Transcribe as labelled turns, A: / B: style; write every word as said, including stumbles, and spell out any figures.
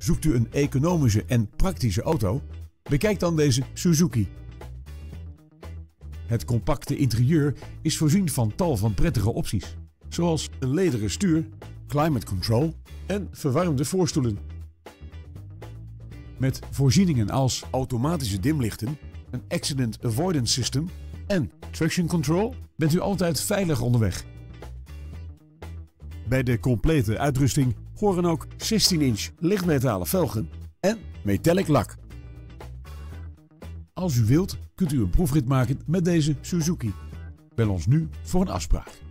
A: Zoekt u een economische en praktische auto? Bekijk dan deze Suzuki. Het compacte interieur is voorzien van tal van prettige opties, zoals een lederen stuur, climate control en verwarmde voorstoelen. Met voorzieningen als automatische dimlichten, een accident avoidance system en traction control bent u altijd veilig onderweg. Bij de complete uitrusting horen ook zestien inch lichtmetalen velgen en metallic lak. Als u wilt, kunt u een proefrit maken met deze Suzuki. Bel ons nu voor een afspraak.